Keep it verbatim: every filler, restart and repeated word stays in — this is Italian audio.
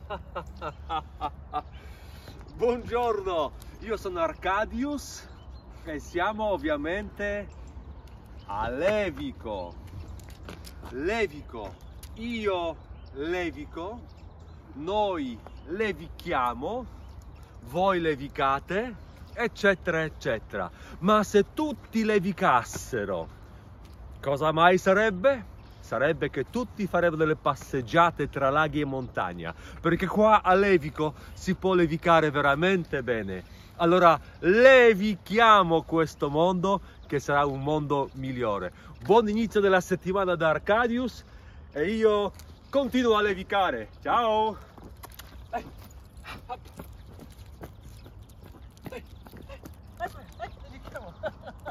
Buongiorno, io sono Arcadius e siamo ovviamente a Levico. Levico, io levico, noi levichiamo, voi levicate, eccetera eccetera. Ma se tutti levicassero, cosa mai sarebbe? Sarebbe che tutti farebbero delle passeggiate tra laghi e montagna, perché qua a Levico si può levicare veramente bene. Allora levichiamo questo mondo, che sarà un mondo migliore. Buon inizio della settimana da Arcadius e io continuo a levicare. Ciao! Levichiamo!